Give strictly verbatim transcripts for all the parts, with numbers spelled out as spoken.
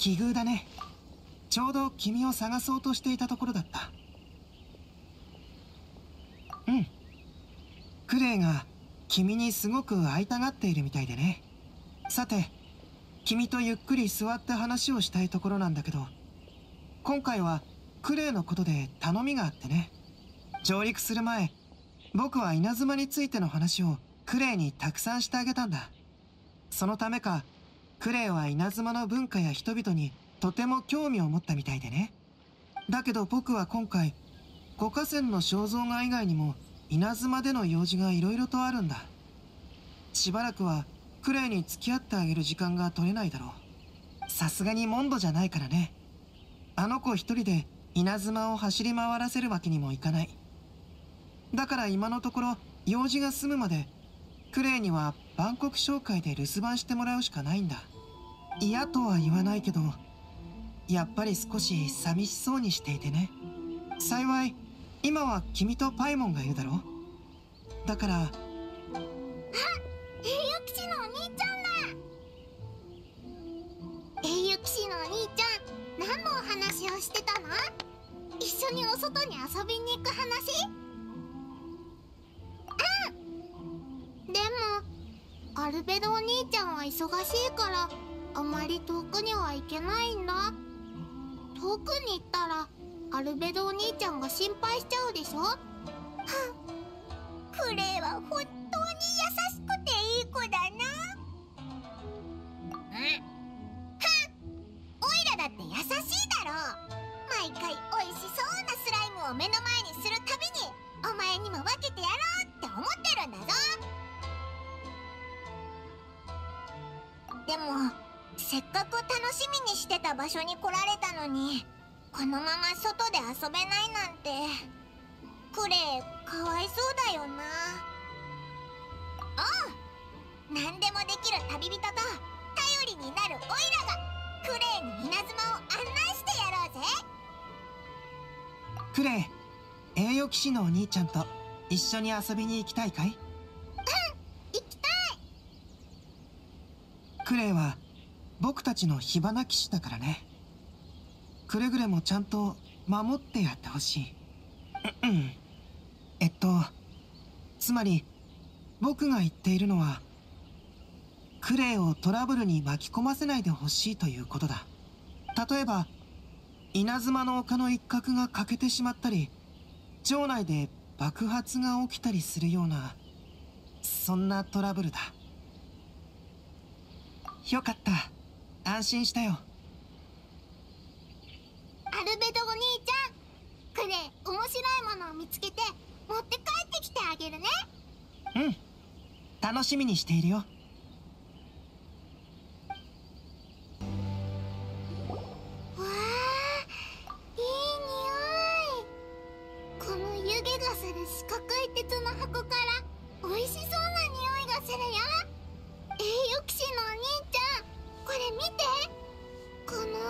奇遇だね。ちょうど君を探そうとしていたところだった。うん。クレイが君にすごく会いたがっているみたいでね。さて、君とゆっくり座って話をしたいところなんだけど、今回はクレイのことで頼みがあってね。上陸する前、僕は稲妻についての話をクレイにたくさんしてあげたんだ。そのためか、クレイは稲妻の文化や人々にとても興味を持ったみたいでね。だけど僕は今回、五河川の肖像画以外にも稲妻での用事がいろいろとあるんだ。しばらくはクレイに付き合ってあげる時間が取れないだろう。さすがにモンドじゃないからね。あの子一人で稲妻を走り回らせるわけにもいかない。だから今のところ用事が済むまでクレイには万国商会で留守番してもらうしかないんだ。嫌とは言わないけど、やっぱり少し寂しそうにしていてね。幸い今は君とパイモンがいるだろう。だから。あ、 栄誉騎士のお兄ちゃんだ。栄誉騎士のお兄ちゃん、何のお話をしてたの？一緒にお外に遊びに行く話？うん。でもアルベドお兄ちゃんは忙しいからあまり遠くには行けないんだ。遠くに行ったらアルベドお兄ちゃんが心配しちゃうでしょ。はクレイは本当に優しくていい子だな。うん。はオイラだって優しいだろ。毎回おいしそうなスライムを目の前にするたびにお前にも分けてやろうって思ってるんだぞ。でもせっかく楽しみにしてた場所に来られたのに、このまま外で遊べないなんてクレイかわいそうだよな。おう、何でもできる旅人と頼りになるオイラがクレイに稲妻を案内してやろうぜ。 クレイ、栄誉騎士のお兄ちゃんと一緒に遊びに行きたいかい？うん、 行きたい。 クレイは僕たちの火花騎士だからね。くれぐれもちゃんと守ってやってほしい。うん。えっとつまり僕が言っているのは、クレイをトラブルに巻き込ませないでほしいということだ。例えば稲妻の丘の一角が欠けてしまったり、城内で爆発が起きたりするような、そんなトラブルだ。よかった、安心したよ。 アルベドお兄ちゃん、クレイ面白いものを見つけて持って帰ってきてあげるね。 うん、楽しみにしているよ。 わあ、いい匂い。この湯気がする四角い鉄の箱から美味しそうな匂いがするよ。栄誉騎士のお兄ちゃん、これ見て。このヌー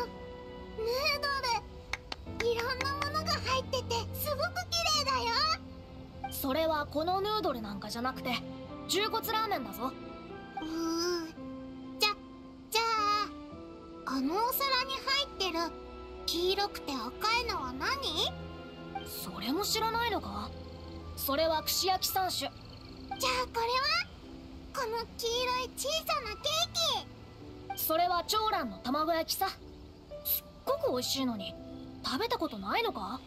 ドル、いろんなものが入っててすごく綺麗だよ。 それはこのヌードルなんかじゃなくて重骨ラーメンだぞ。 うーじゃじゃああのお皿に入ってる黄色くて赤いのは何？ それも知らないのか？それは串焼き三種。 じゃあこれはこの黄色い小さなケーキ。 それは長蘭の卵焼きさ。すっごく美味しいのに食べたことないのか？ わあ、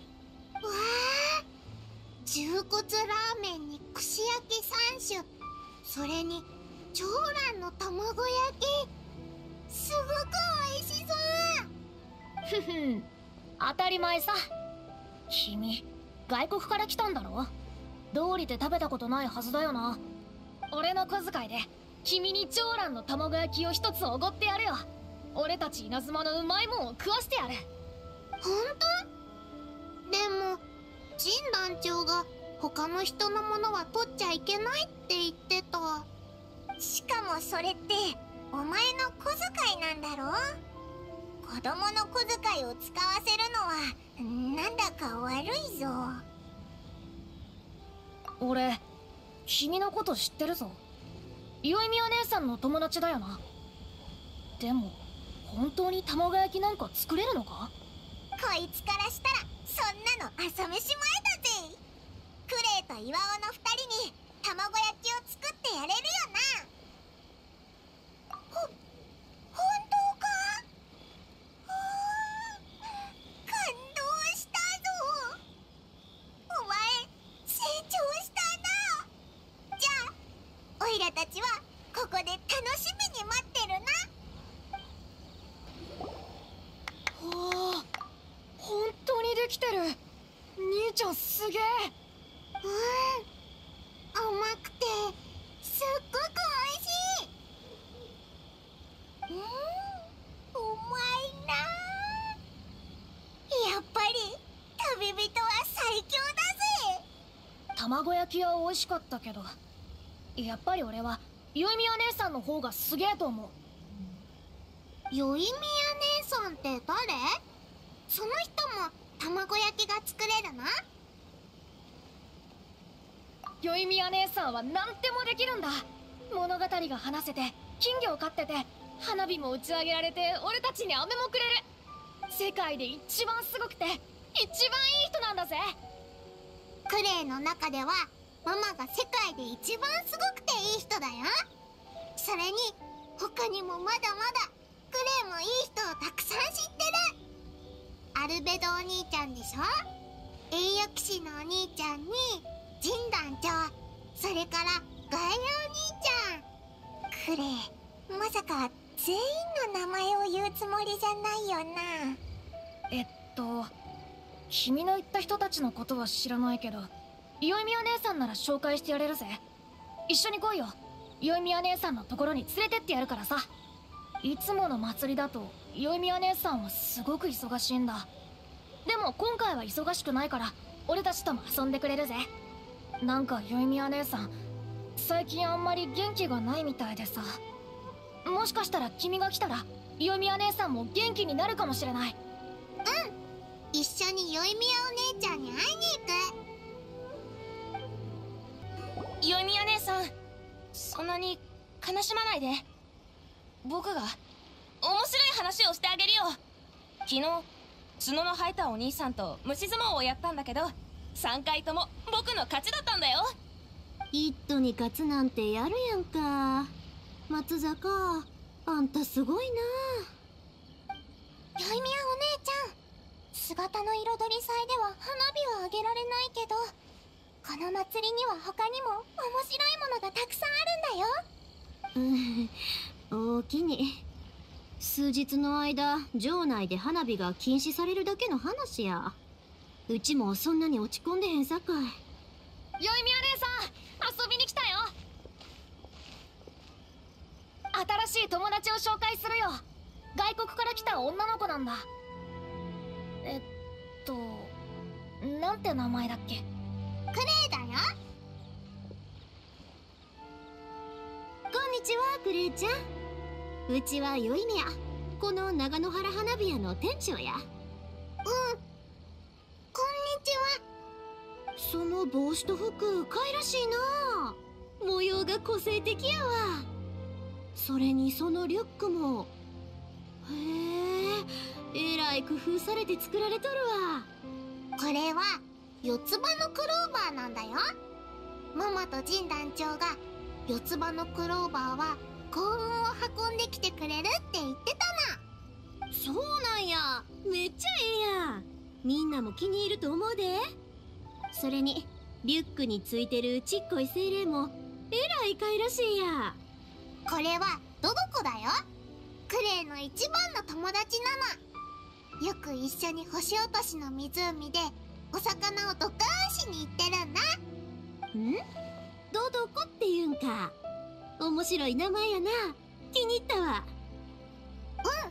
重骨ラーメンに串焼き三種、それに長蘭の卵焼き、すごく美味しそう。 ふふん、当たり前さ。君外国から来たんだろ？道理で食べたことないはずだよな。俺の小遣いで君に長蘭の卵焼きを一つおごってやるよ。俺たち稲妻のうまいもんを食わしてやる。 本当？でもジン団長が他の人のものは取っちゃいけないって言ってた。しかもそれってお前の小遣いなんだろ？子供の小遣いを使わせるのはなんだか悪いぞ。 俺君のこと知ってるぞ。宵宮姉さんの友達だよな。でも本当に卵焼きなんか作れるのか？ こいつからしたらそんなの朝飯前だぜ。クレイと岩尾のふたりに卵焼きを作ってやれるよな。ほ、本当か？うーん、感動したぞ。お前成長したな。じゃあオイラたちはここで楽しみに待ってるな。 わあ、本当にできてる。兄ちゃんすげえ。 うん、甘くてすっごくおいしい。うん、うまいな。やっぱり旅人は最強だぜ。 卵焼きは美味しかったけど、やっぱり俺はよいみや姉さんの方がすげえと思う。 よいみや姉さんって誰？その人も卵焼きが作れるの？ よいみや姉さんは何でもできるんだ。物語が話せて、金魚を飼ってて、花火も打ち上げられて、俺たちに飴もくれる。世界で一番すごくて一番いい人なんだぜ。 クレイの中ではママが世界で一番すごくていい人だよ。それに他にもまだまだクレイもいい人をたくさん知ってる。アルベドお兄ちゃんでしょ、栄誉騎士のお兄ちゃんにジン団長、それからガイアお兄ちゃん。クレイ、まさか全員の名前を言うつもりじゃないよな。 えっと君の言った人たちのことは知らないけど、よいみや姉さんなら紹介してやれるぜ。一緒に来いよ。よいみや姉さんのところに連れてってやるからさ。いつもの祭りだとよいみや姉さんはすごく忙しいんだ。でも今回は忙しくないから俺たちとも遊んでくれるぜ。なんかよいみや姉さん最近あんまり元気がないみたいでさ。もしかしたら君が来たらよいみや姉さんも元気になるかもしれない。 うん、一緒によいみやお姉ちゃんに会いに行く。 よいみや姉さん、そんなに悲しまないで。僕が面白い話をしてあげるよ。昨日角の生えたお兄さんと虫相撲をやったんだけど、さんかいとも僕の勝ちだったんだよ。 イットに勝つなんてやるやんか。松坂、あんたすごいな。 よいみやお姉ちゃん、姿の彩り祭では花火はあげられないけど、この祭りには他にも面白いものがたくさんあるんだよ。 うん、大きに。数日の間城内で花火が禁止されるだけの話や。うちもそんなに落ち込んでへんさかい。 よいみや姉さん、遊びに来たよ。新しい友達を紹介するよ。外国から来た女の子なんだ。えっとなんて名前だっけ？ クレイだよ。 こんにちは、クレイちゃん。うちはよいみや、この長野原花火屋の店長や。 うん、こんにちは。 その帽子と服、かいらしいな。模様が個性的やわ。それにそのリュックも。へえ、えらい工夫されて作られとるわ。 これは四つ葉のクローバーなんだよ。ママとジン団長が四つ葉のクローバーは幸運を運んできてくれるって言ってたな。 そうなんや。めっちゃええやん。みんなも気に入ると思うで。それにリュックについてるちっこい精霊もえらいかいらしいや。 これはドドコだよ。クレイの一番の友達なの。よく一緒に星落としの湖でお魚をドカーしに行ってるんだ。 ん？ドドコって言うんか。面白い名前やな。気に入ったわ。 うん、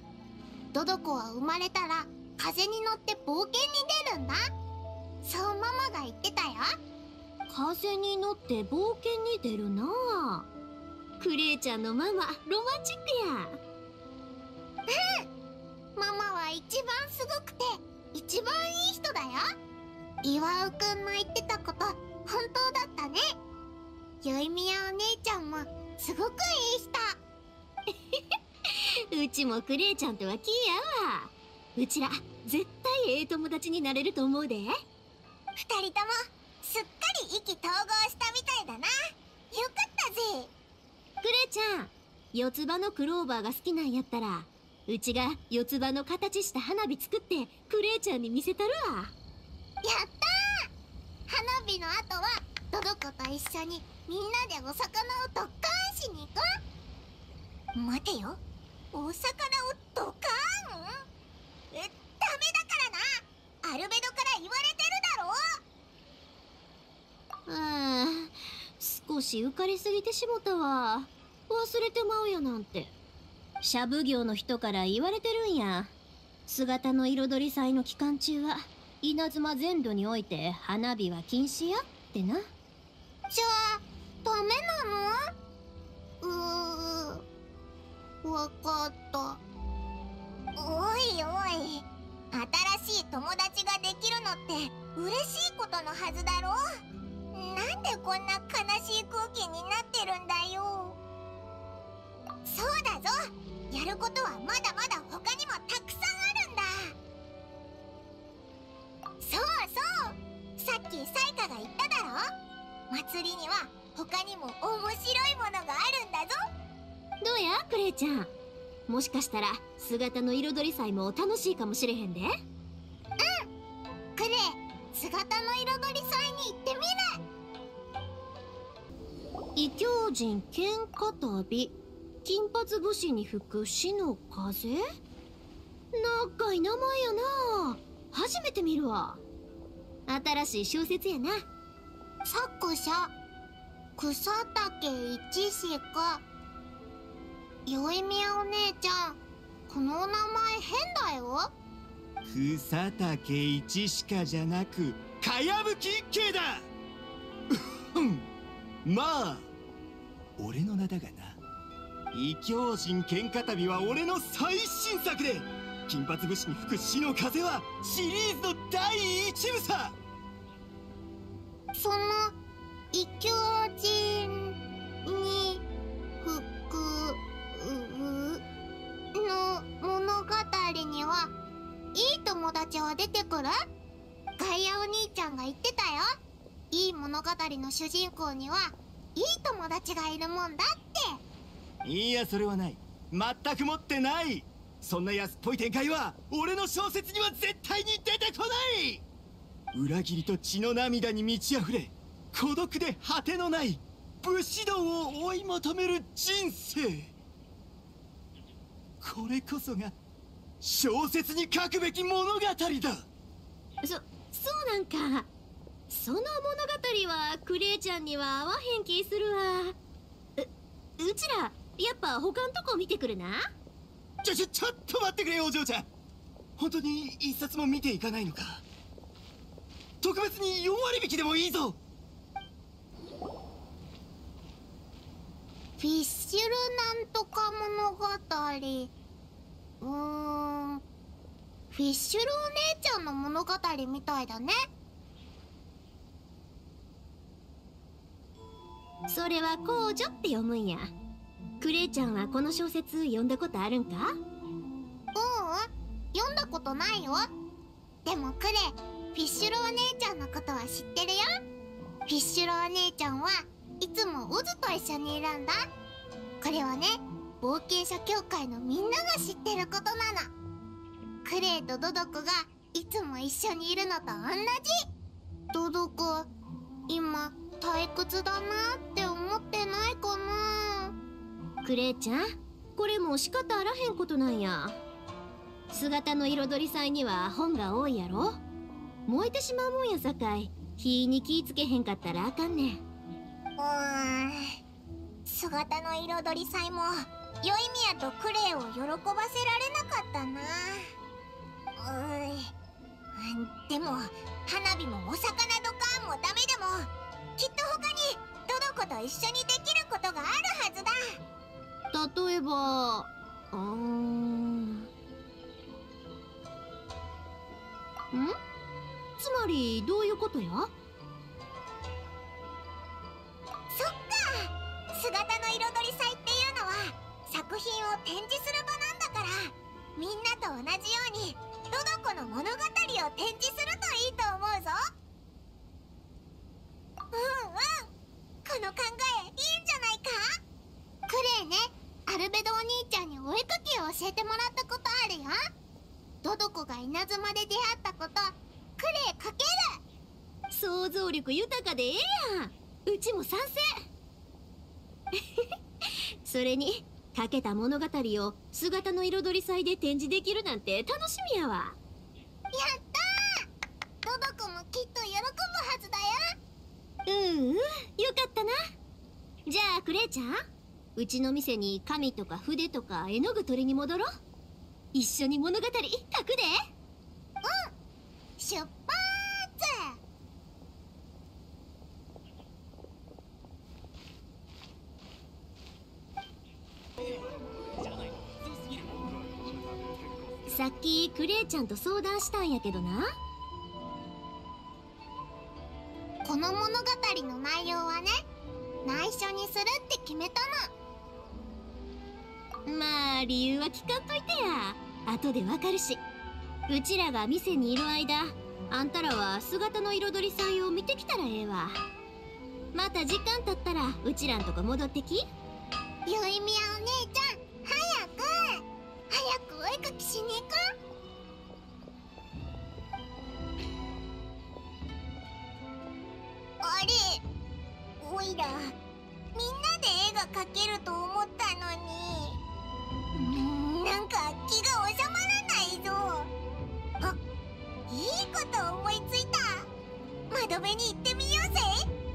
ドドコは生まれたら風に乗って冒険に出るんだ。そうママが言ってたよ。 風に乗って冒険に出るなあ。クレイちゃんのママ、ロマンチックや。 うん、ママは一番すごくて一番いい人だよ。岩尾くんの言ってたこと本当だったね。よいみやお姉ちゃんもすごくいい人。 うちもクレイちゃんとはキーやわ。うちら絶対ええ友達になれると思うで。 二人ともすっかり意気投合したみたいだな。よかったぜ。 クレイちゃん、四つ葉のクローバーが好きなんやったら、うちが四つ葉の形した花火作ってクレイちゃんに見せたるわ。 やったー。花火の後はドドコと一緒にみんなでお魚をドッカーンしに行こう。待てよ、お魚をドカーン？え、ダメだからな。アルベドから言われてるだろ。 ああ、少し浮かりすぎてしもたわ。忘れてまうやなんて。シャブ業の人から言われてるんや。姿の彩り祭の期間中は稲妻全土において花火は禁止やってな。 じゃあダメなの？うー、わかった。おいおい、新しい友達ができるのって嬉しいことのはずだろ。なんでこんな悲しい空気になってるんだよ。そうだぞ、やることはまだまだ他にもたくさんあるんだ。そうそう、さっきサイカが言っただろ。祭りには他にも面白いものがあるんだぞ。 どうやクレイちゃん、もしかしたら姿の彩り祭も楽しいかもしれへんで。うん、 クレイ、姿の彩り祭に行ってみる。 異教人剣語旅、金髪武士に吹く死の風。長い名前やな。初めて見るわ。新しい小説やな。 作者草竹一志か。よいみやお姉ちゃん、このお名前変だよ。 草竹一しかじゃなくかやぶき一慶だ。まあ俺の名だがな。異教人喧嘩旅は俺の最新作で、金髪武士に吹く死の風はシリーズの第一部さ。 その異教人に吹くの物語にはいい友達は出てくる？ガイアお兄ちゃんが言ってたよ。いい物語の主人公にはいい友達がいるもんだって。 いや、それはない。全く持ってない。そんな安っぽい展開は俺の小説には絶対に出てこない。裏切りと血の涙に満ち溢れ、孤独で果てのない武士道を追い求める人生。これこそが小説に書くべき物語だ。 そ、そうなんか。その物語はクレイちゃんには合わへん気するわ。う、うちらやっぱ他んとこ見てくるな。 ちょちょちょっと待ってくれよ、お嬢ちゃん。本当に一冊も見ていかないのか？特別によん割引きでもいいぞ。 フィッシュルなんとか物語。うーん、フィッシュルお姉ちゃんの物語みたいだね。 それは公女って読むんや。クレイちゃんはこの小説読んだことあるんか？ううん、 読んだことないよ。でもクレイ、フィッシュルお姉ちゃんのことは知ってるよ。フィッシュルお姉ちゃんはいつもオズと一緒にいるんだ。これはね、冒険者協会のみんなが知ってることなの。クレイとドドコがいつも一緒にいるのと同じ。ドドコ、今退屈だなって思ってないかな。 クレイちゃん、これも仕方あらへんことなんや。姿の彩り祭には本が多いやろ。燃えてしまうもんやさかい、火に気ぃつけへんかったらあかんねん。 うーん、姿の彩り祭も宵宮とクレイを喜ばせられなかったな。うーい、でも花火もお魚ドカーンもダメでも、きっと他にドドコと一緒にできることがあるはずだ。 例えば、うーんんつまりどういうことや？ そっか、姿の彩り祭っていうのは作品を展示する場なんだ同じようにドドコの物語を展示するといいと思うぞ。うんうん、この考えいいんじゃないか。クレイね、アルベドお兄ちゃんにお絵かきを教えてもらったことあるよ。ドドコが稲妻で出会ったこと、クレイかける。 想像力豊かでええやん。うちも賛成。それにかけた物語を姿の彩り祭で展示できるなんて楽しみやわ。 やったー、ドドコもきっと喜ぶはずだよ。 うんうん、よかったな。じゃあクレイちゃん、うちの店に紙とか筆とか絵の具取りに戻ろう。一緒に物語書くで。 うん、出発。 さっきクレイちゃんと相談したんやけどな。 この物語の内容はね、内緒にするって決めたの。 まあ理由は聞かんといてや。後でわかるし。うちらが店にいる間、あんたらは姿の彩り祭を見てきたらええわ。また時間経ったらうちらんとこ戻ってき。 ゆいみやお姉ちゃん、早く早くお絵かきしに行こう。あれ、おいらみんなで絵が描けると思ったのに、うーん、なんか気が収まらないぞ。あ、いいこと思いついた。窓辺に行ってみようぜ。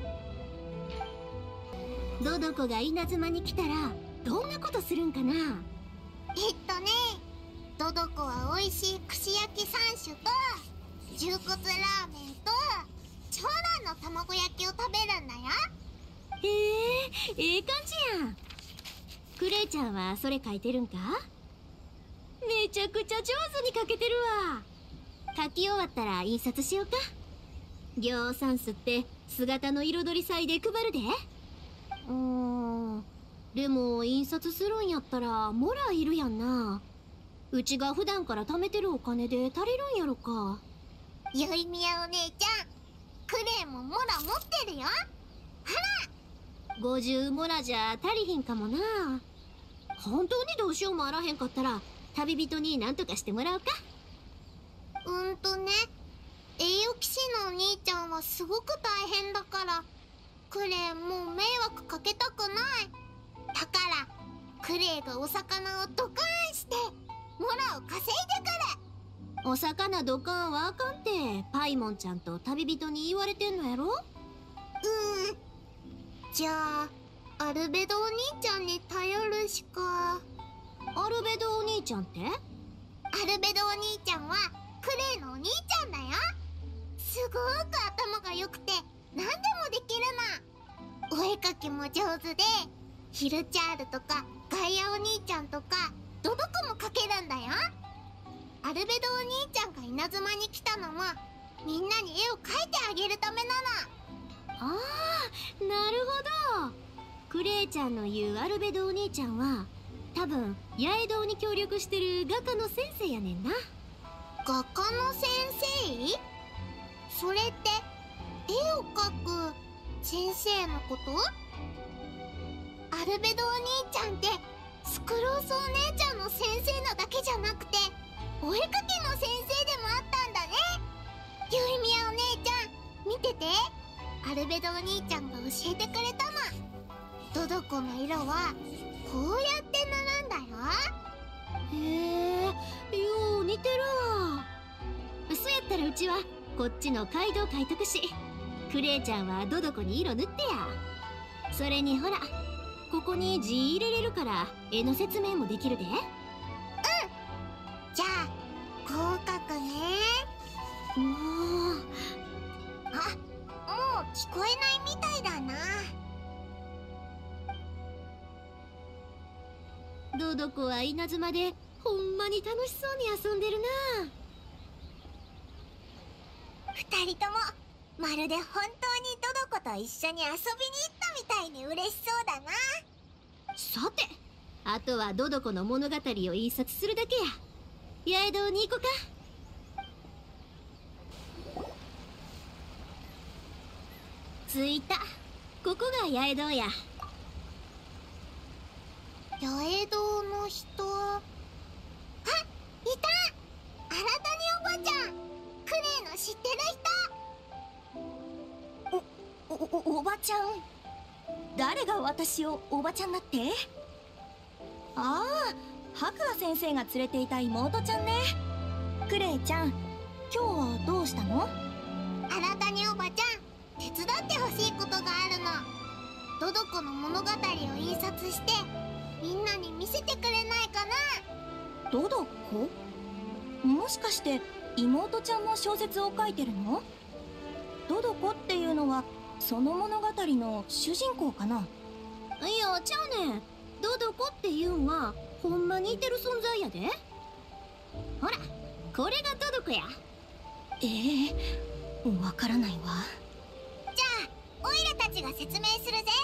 ドドコが稲妻に来たらどんなことするんかな。 えっとね、ドドコは美味しい串焼きさん種と牛骨ラーメンと長蘭の卵焼きを食べるんだよ。 へえ、ええ感じやん。クレイちゃんはそれ書いてるんか。めちゃくちゃ上手に書けてるわ。書き終わったら印刷しようか。ぎょうさんすって姿の彩り祭で配るで。うーん、でも印刷するんやったらモラいるやんな。うちが普段から貯めてるお金で足りるんやろか。 ゆいみやお姉ちゃん、クレイもモラ持ってるよ。 ごじゅうモラじゃ足りひんかもな。本当にどうしようもあらへんかったら旅人に何とかしてもらおうか。 うんとね、栄養騎士のお兄ちゃんはすごく大変だから、クレイもう迷惑かけたくない。だからクレイがお魚をドカーンしてモラを稼いでくる。 お魚ドカンはあかんってパイモンちゃんと旅人に言われてんのやろ。 うーん、じゃあアルベドお兄ちゃんに頼るしか。 アルベドお兄ちゃんって？ アルベドお兄ちゃんはクレイのお兄ちゃんだよ。すごく頭が良くて何でもできるの。お絵かきも上手で、ヒルチャールとかガイアお兄ちゃんとかドドコも描けるんだよ。アルベドお兄ちゃんが稲妻に来たのもみんなに絵を描いてあげるためなの。 ああ、なるほど。クレイちゃんの言うアルベドお兄ちゃんは多分八重堂に協力してる画家の先生やねんな。 画家の先生？それって絵を描く先生のこと？アルベドお兄ちゃんってスクロースお姉ちゃんの先生なだけじゃなくてお絵かきの先生でもあったんだね。ゆいみやお姉ちゃん見てて、アルベドお兄ちゃんが教えてくれたの。ドドコの色はこうやって塗るんだよ。 へえ、よう似てるわ。そやったらうちはこっちの街道描いとくし、クレイちゃんはドドコに色塗ってや。それにほら、ここに字入れれるから絵の説明もできるで。 じゃあこう描くね。 もう、 あ、もう聞こえないみたいだな。 ドドコは稲妻でほんまに楽しそうに遊んでるな。 二人ともまるで本当にドドコと一緒に遊びに行ったみたいに嬉しそうだな。 さて、あとはドドコの物語を印刷するだけや。 八重堂に行こか。着いた。ここが八重堂や。 八重堂の人。あ、いた。新たにおばちゃん。クレイの知ってる人。 お、お、おばちゃん。誰が私をおばちゃんだって？ああ、白亜先生が連れていた妹ちゃんね。クレイちゃん、今日はどうしたの？ 新たにおばちゃん、手伝ってほしいことがあるの。ドドコの物語を印刷してみんなに見せてくれないかな。 ドドコ？もしかして妹ちゃんの小説を書いてるの？ドドコっていうのはその物語の主人公かな？ いや、ちゃうねん。ドドコっていうんはほんまにいてる存在やで。ほら、これがドドコや。 ええ、わからないわ。 じゃあオイラたちが説明するぜ。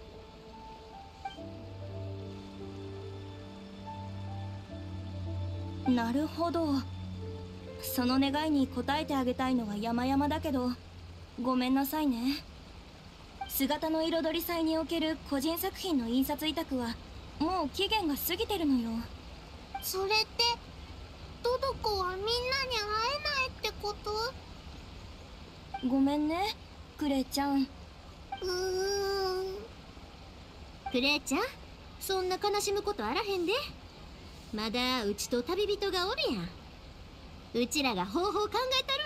なるほど。その願いに応えてあげたいのは山々だけど、ごめんなさいね。姿の彩り祭における個人作品の印刷委託はもう期限が過ぎてるのよ。 それってドドコはみんなに会えないってこと？ ごめんね、クレイちゃん。 うーん。 クレイちゃん、そんな悲しむことあらへんで。まだうちと旅人がおるやん。うちらが方法考えたる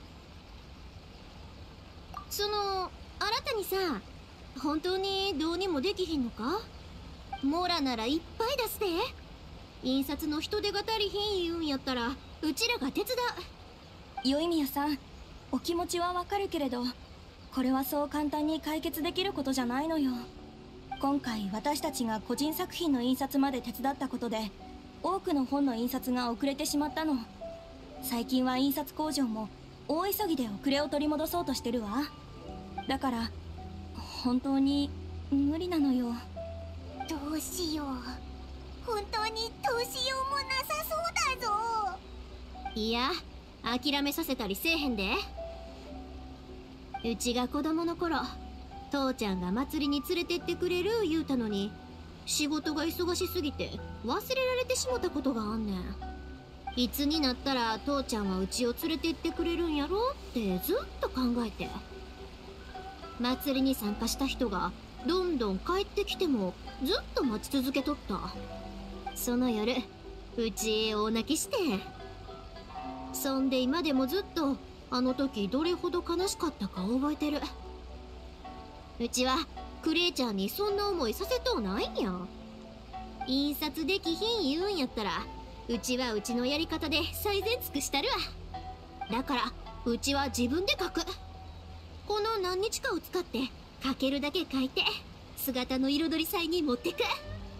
わ。その新たにさ、本当にどうにもできひんのか？モラならいっぱい出すで。印刷の人手が足りひん言うんやったらうちらが手伝う。 よいみやさん、お気持ちはわかるけれど、これはそう簡単に解決できることじゃないのよ。今回私たちが個人作品の印刷まで手伝ったことで多くの本の印刷が遅れてしまったの。最近は印刷工場も大急ぎで遅れを取り戻そうとしてるわ。だから本当に無理なのよ。 どうしよう。本当にどうしようもなさそうだぞ。 いや、諦めさせたりせえへんで。うちが子供の頃、父ちゃんが祭りに連れてってくれる言うたのに、仕事が忙しすぎて忘れられてしもたことがあんねん。いつになったら父ちゃんはうちを連れてってくれるんやろってずっと考えて、祭りに参加した人がどんどん帰ってきてもずっと待ち続けとった。その夜、うち大泣きして、そんで今でもずっとあの時どれほど悲しかったか覚えてる。うちはクレイちゃんにそんな思いさせとうないんや。印刷できひん言うんやったらうちはうちのやり方で最善尽くしたるわ。だからうちは自分で書く。この何日かを使って書けるだけ書いて姿の彩り祭に持ってく。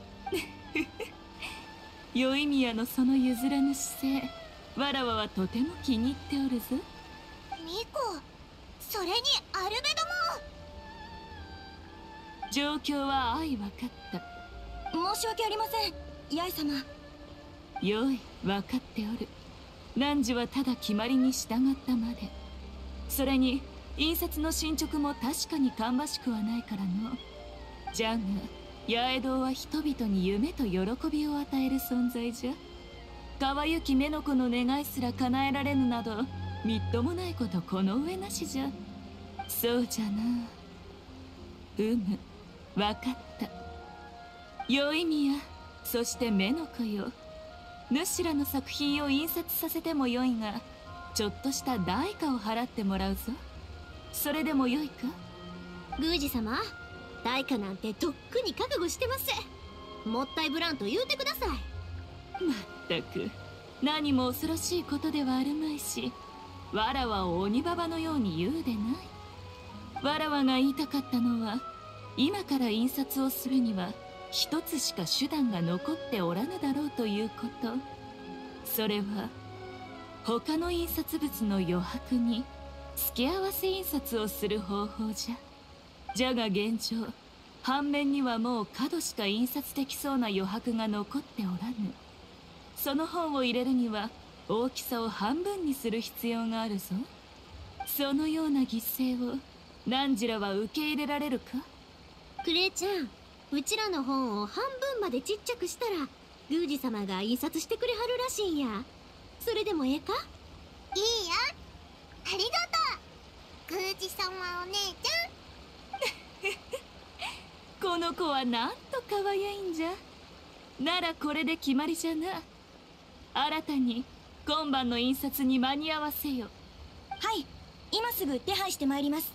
よいみやのその譲らぬ姿勢、わらわはとても気に入っておるぞ。 ミコ、それにアルベ状況は相分かった。 申し訳ありません、八重様。 よい、分かっておる。汝はただ決まりに従ったまで。それに印刷の進捗も確かに芳しくはないからの。じゃが八重堂は人々に夢と喜びを与える存在じゃ。川行き目の子の願いすら叶えられぬなどみっともないことこの上なしじゃ。そうじゃな。うむ、分かった。よいみや、そして目の子よ。主らの作品を印刷させてもよいが、ちょっとした代価を払ってもらうぞ。それでもよいか？ 宮司様、代価なんてとっくに覚悟してます。もったいぶらんと言うてください。 まったく、何も恐ろしいことではあるまいし、わらわを鬼ババのように言うでない。わらわが言いたかったのは、今から印刷をするには一つしか手段が残っておらぬだろうということ。それは他の印刷物の余白に付け合わせ印刷をする方法じゃ。じゃが現状、半面にはもう角しか印刷できそうな余白が残っておらぬ。その本を入れるには大きさを半分にする必要があるぞ。そのような犠牲をナンジラは受け入れられるか？ クレイちゃん、うちらの本を半分までちっちゃくしたら宮司様が印刷してくれはるらしいんや。それでもええか？ いいよ、ありがとう宮司様お姉ちゃんこの子はなんと可愛いんじゃ。ならこれで決まりじゃな。新たに今晩の印刷に間に合わせよ。 はい、今すぐ手配してまいります。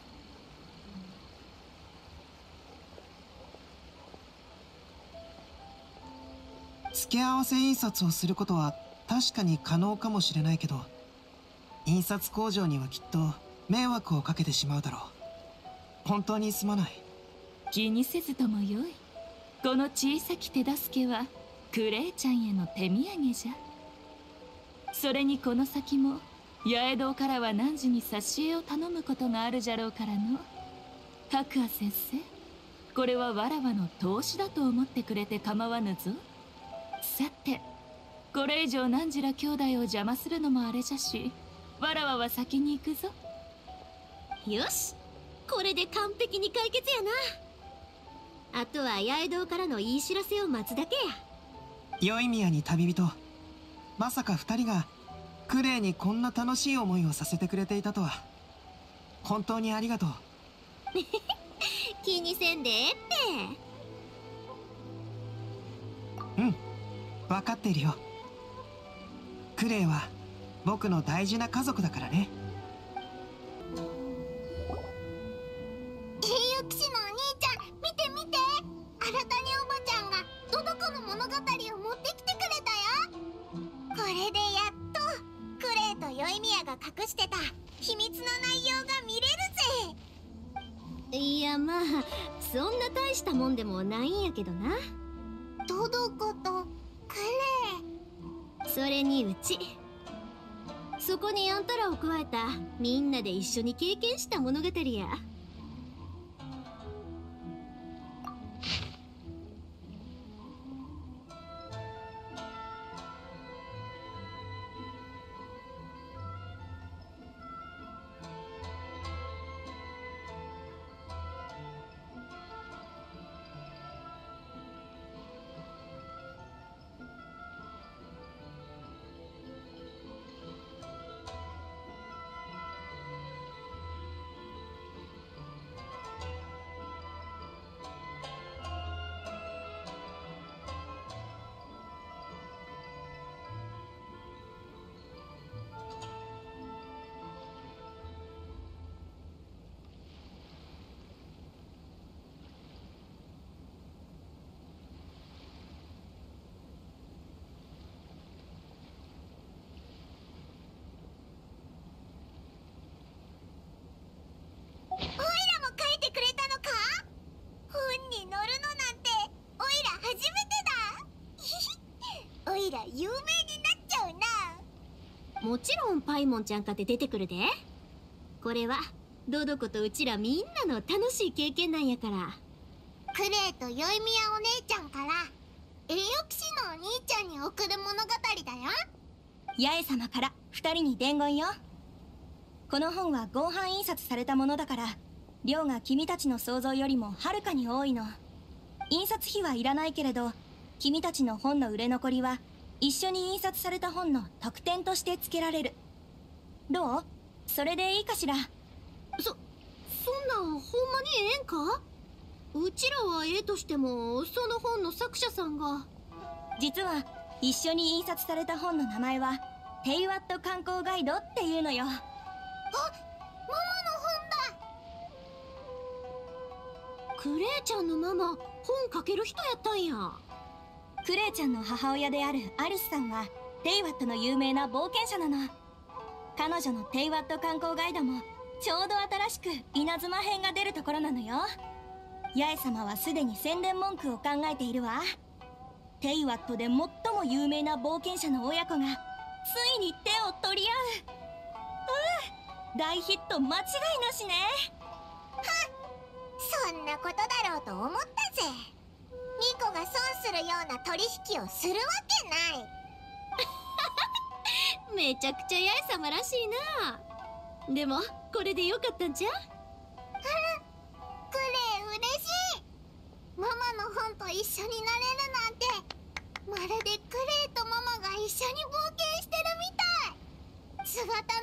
付け合わせ印刷をすることは確かに可能かもしれないけど、印刷工場にはきっと迷惑をかけてしまうだろう。本当にすまない。 気にせずともよい。この小さき手助けはクレイちゃんへの手土産じゃ。それにこの先も八重堂からは汝に挿絵を頼むことがあるじゃろうからの。白亜先生、これはわらわの投資だと思ってくれて構わぬぞ。さて、これ以上汝ら兄弟を邪魔するのもあれじゃし、わらわは先に行くぞ。 よし、これで完璧に解決やな。あとは八重堂からの言い知らせを待つだけや。 宵宮に旅人、まさか二人がクレイにこんな楽しい思いをさせてくれていたとは。本当にありがとう。 気にせんでええって。 うん、分かっているよ。クレイは僕の大事な家族だからね。 栄誉騎士のお兄ちゃん、見て見て、新たにおばちゃんがドドコの物語を持ってきてくれたよ。これでやっとクレイと宵宮が隠してた秘密の内容が見れるぜ。 いや、まあそんな大したもんでもないんやけどな。 ドドコとクレイ、 それにうち、そこにあんたらを加えたみんなで一緒に経験した物語や。 オイラも書いてくれたのか？本に載るのなんてオイラ初めてだ。オイラ有名になっちゃうな。 もちろんパイモンちゃんかって出てくるで。これはドドコとうちらみんなの楽しい経験なんやから。 クレイと宵宮お姉ちゃんから栄誉騎士のお兄ちゃんに送る物語だよ。 八重様から二人に伝言よ。この本は合版印刷されたものだから、量が君たちの想像よりもはるかに多いの。印刷費はいらないけれど、君たちの本の売れ残りは一緒に印刷された本の特典として付けられる。どう？それでいいかしら。 そ、そんなんほんまにええんか？うちらはええとしても、その本の作者さんが。 実は一緒に印刷された本の名前はテイワット観光ガイドっていうのよ。 あ、ママの本だ。 クレイちゃんのママ、本書ける人やったんや。 クレイちゃんの母親であるアリスさんはテイワットの有名な冒険者なの。彼女のテイワット観光ガイドもちょうど新しく稲妻編が出るところなのよ。八重様はすでに宣伝文句を考えているわ。テイワットで最も有名な冒険者の親子がついに手を取り合う。うん、大ヒット間違いなしね。 そんなことだろうと思ったぜ。ミコが損するような取引をするわけない。 めめちゃくちゃ八重様らしいな。でもこれでよかったんじゃ。 クレイ嬉しい。ママの本と一緒になれるなんて、まるでクレイとママが一緒に冒険してるみたい。姿